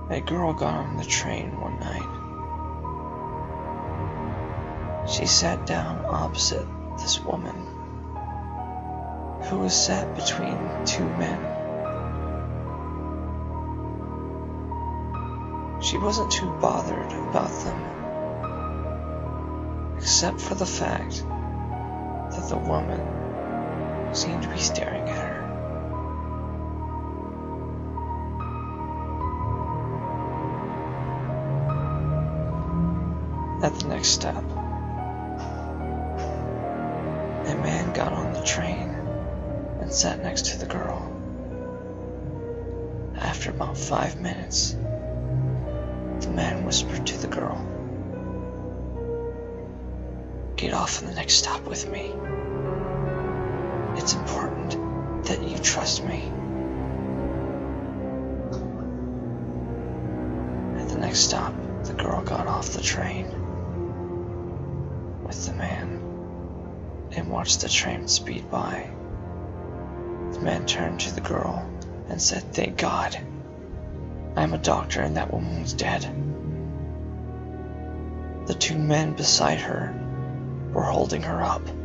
A girl got on the train one night. She sat down opposite this woman, who was sat between two men. She wasn't too bothered about them, except for the fact that the woman seemed to be staring at her. At the next stop, a man got on the train and sat next to the girl. After about 5 minutes, the man whispered to the girl, "Get off on the next stop with me. It's important that you trust me." At the next stop, the girl got off the train with the man and watched the train speed by. The man turned to the girl and said, "Thank God. I'm a doctor and that woman was dead." The two men beside her were holding her up.